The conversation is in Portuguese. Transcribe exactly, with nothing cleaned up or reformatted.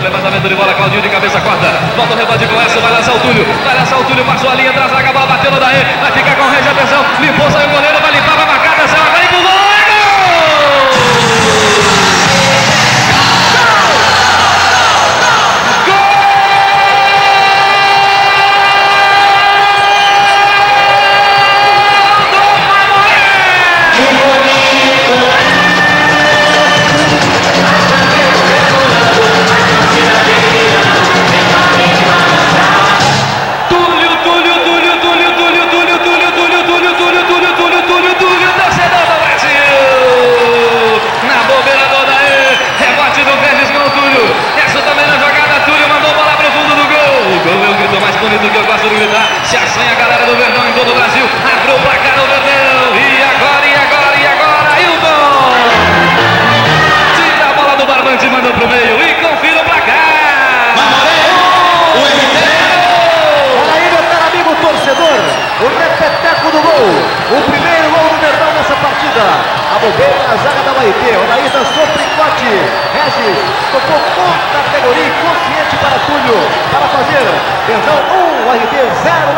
levantamento de bola, Claudinho de cabeça corta, volta o rebate com essa, vai lançar o Túlio, vai lançar o Túlio, passou a linha, traz a bola, bateu no Daê, vai ficar com o Regi, atenção, limpou, saiu o goleiro, vai limpar, vai marcar, atenção, agora empurrou, é gol! Do que eu gosto de gritar, se assanha a galera do Verdão em todo o Brasil, abre o placar no Verdão, e agora, e agora, e agora, Ailton! Tira a bola do barbante, manda pro meio, e confira o placar! O R T! Olha aí, meu caro amigo torcedor, o repeteco do gol, o primeiro gol do Verdão nessa partida, a bobeira na zaga da U R T, olha aí, dançou tricote, Regis, tocou com categoria, consciente para Túlio, para fazer Verdão um, U R T zero.